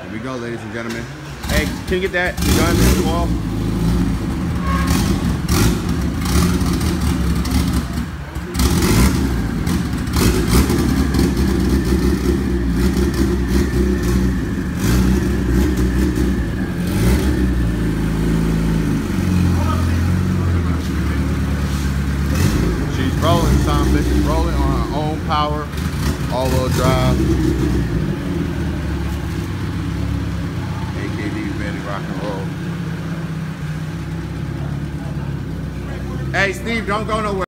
Here we go, ladies and gentlemen. Hey, can you get that? The gun in the wall? She's rolling something. She's rolling on her own power, all-wheel drive. Rock and roll. Hey, Steve, don't go nowhere.